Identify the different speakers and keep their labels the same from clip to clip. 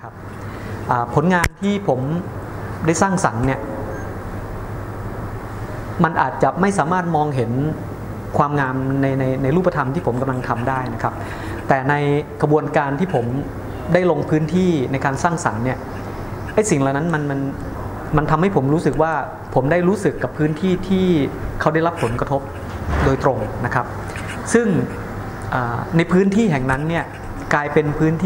Speaker 1: นะครับผลงานที่ผมได้สร้างสรรค์เนี่ยมันอาจจะไม่สามารถมองเห็นความงามในรูปธรรมที่ผมกำลังทำได้นะครับแต่ในกระบวนการที่ผมได้ลงพื้นที่ในการสร้างสรรค์เนี่ยไอ้สิ่งเหล่านั้นมันทำให้ผมรู้สึกว่าผมได้รู้สึกกับพื้นที่ที่เขาได้รับผลกระทบโดยตรงนะครับซึ่งในพื้นที่แห่งนั้นเนี่ยกลายเป็นพื้น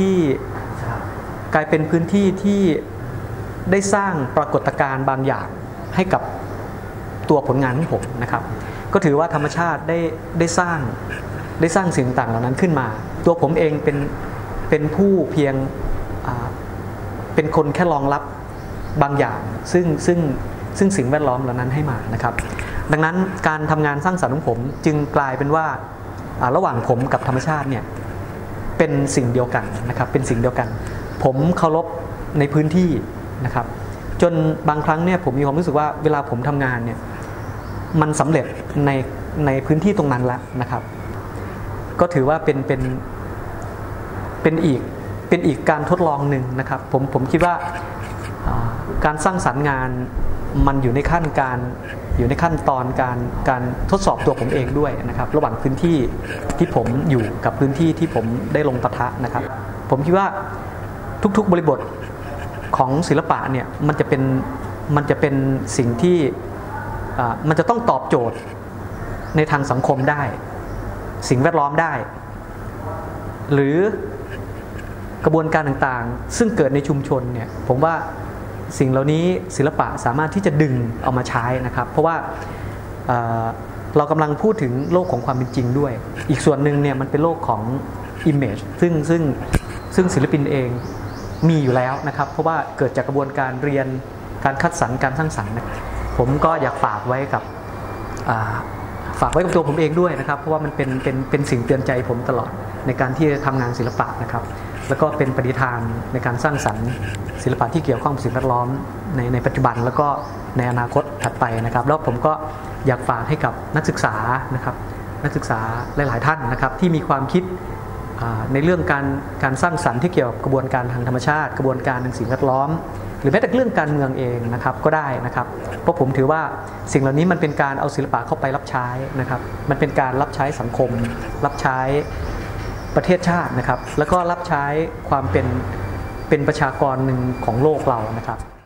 Speaker 1: ที่ที่ได้สร้างปรากฏการณ์บางอย่างให้กับตัวผลงานของผมนะครับก็ถือว่าธรรมชาติได้สร้างสิ่งต่างเหล่านั้นขึ้นมาตัวผมเองเป็นผู้เพียงเป็นคนแค่รองรับบางอย่างซึ่งสิ่งแวดล้อมเหล่านั้นให้มานะครับดังนั้นการทำงานสร้างสรรค์ของผมจึงกลายเป็นว่าระหว่างผมกับธรรมชาติเนี่ยเป็นสิ่งเดียวกันนะครับเป็นสิ่งเดียวกันผมเคารพในพื้นที่นะครับจนบางครั้งเนี่ยผมมีความรู้สึกว่าเวลาผมทำงานเนี่ยมันสำเร็จในพื้นที่ตรงนั้นแล้วนะครับก็ถือว่าเป็นอีกการทดลองหนึ่งนะครับผมคิดว่าการสร้างสรรค์งานมันอยู่ในขั้นตอนการทดสอบตัวผมเองด้วยนะครับระหว่างพื้นที่ที่ผมอยู่กับพื้นที่ที่ผมได้ลงปะทะนะครับผมคิดว่าทุกๆบริบทของศิลปะเนี่ยมันจะเป็นสิ่งที่มันจะต้องตอบโจทย์ในทางสังคมได้สิ่งแวดล้อมได้หรือกระบวนการต่างๆซึ่งเกิดในชุมชนเนี่ยผมว่าสิ่งเหล่านี้ศิลปะสามารถที่จะดึงเอามาใช้นะครับเพราะว่าเรากำลังพูดถึงโลกของความเป็นจริงด้วยอีกส่วนหนึ่งเนี่ยมันเป็นโลกของ image ซึ่งศิลปินเองมีอยู่แล้วนะครับเพราะว่าเกิดจากกระบวนการเรียนการคัดสรรการสร้างสรรค์ผมก็อยากฝากไว้กับตัวผมเองด้วยนะครับเพราะว่ามันเป็นสิ่งเตือนใจผมตลอดในการที่จะทำงานศิลปะนะครับแล้วก็เป็นปณิธานในการสร้างสรรค์ศิลปะที่เกี่ยวข้องกับสิ่งแวดล้อมในปัจจุบันแล้วก็ในอนาคตถัดไปนะครับแล้วผมก็อยากฝากให้กับนักศึกษานะครับนักศึกษาหลายๆท่านนะครับที่มีความคิดในเรื่องการสร้างสรรค์ที่เกี่ยวกับกระบวนการทางธรรมชาติกระบวนการทางสิ่งแวดล้อมหรือแม้แต่เรื่องการเมืองเองนะครับก็ได้นะครับเพราะผมถือว่าสิ่งเหล่านี้มันเป็นการเอาศิลปะเข้าไปรับใช้นะครับมันเป็นการรับใช้สังคมรับใช้ประเทศชาตินะครับแล้วก็รับใช้ความเป็นประชากรหนึ่งของโลกเรานะครับ